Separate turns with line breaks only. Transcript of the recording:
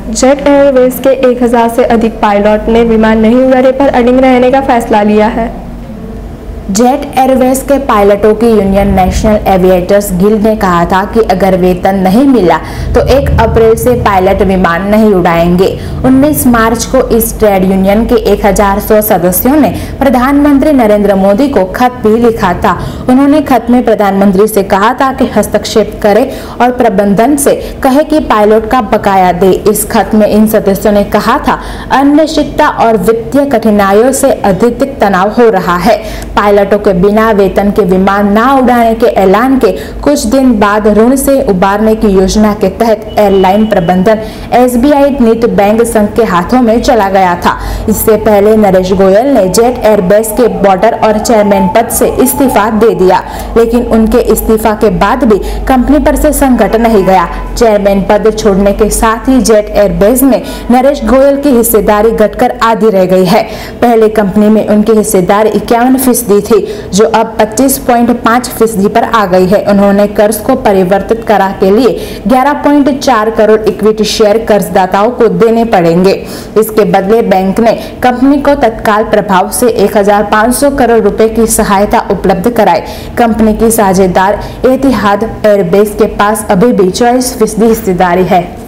Jet Airways के 1000 से अधिक पायलट ने विमान नहीं उड़ाने पर अडिग रहने का फैसला लिया है।
जेट एयरवेज के पायलटों की यूनियन नेशनल एविएटर्स गिल्ड ने कहा था कि अगर वेतन नहीं मिला तो 1 अप्रैल से पायलट विमान नहीं उड़ाएंगे। 19 मार्च को इस ट्रेड यूनियन के 1100 सदस्यों ने प्रधानमंत्री नरेंद्र मोदी को खत भी लिखा था। उन्होंने खत में प्रधानमंत्री से कहा था कि हस्तक्षेप करे और प्रबंधन से कहे कि पायलट का बकाया दे। इस खत में इन सदस्यों ने कहा था, अनिश्चितता और वित्तीय कठिनाइयों से अधिक तनाव हो रहा है। पायलटों के बिना वेतन के विमान न उड़ाने के ऐलान के कुछ दिन बाद ऋण से उबारने की योजना के तहत एयरलाइन प्रबंधन SBI नीति बैंक संघ के हाथों में चला गया था। इससे पहले नरेश गोयल ने जेट एयरवेज के बोर्ड और चेयरमैन पद से इस्तीफा दे दिया, लेकिन उनके इस्तीफा के बाद भी कंपनी पर से संकट नहीं गया। चेयरमैन पद छोड़ने के साथ ही जेट एयरवेज में नरेश गोयल की हिस्सेदारी घटकर आधी रह गई है। पहले कंपनी में उनकी हिस्सेदारी 51% थी, जो अब 25.5% पर आ गई है। उन्होंने कर्ज को परिवर्तित करा के लिए 11.4 करोड़ इक्विटी शेयर कर्जदाताओं को देने पड़ेंगे। इसके बदले बैंक ने कंपनी को तत्काल प्रभाव से 1500 करोड़ रुपए की सहायता उपलब्ध कराई। कंपनी की साझेदार एतिहाद एयरवेज के पास अभी भी 24% हिस्सेदारी है।